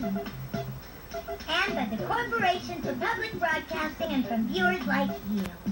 And by the Corporation for Public Broadcasting and from viewers like you.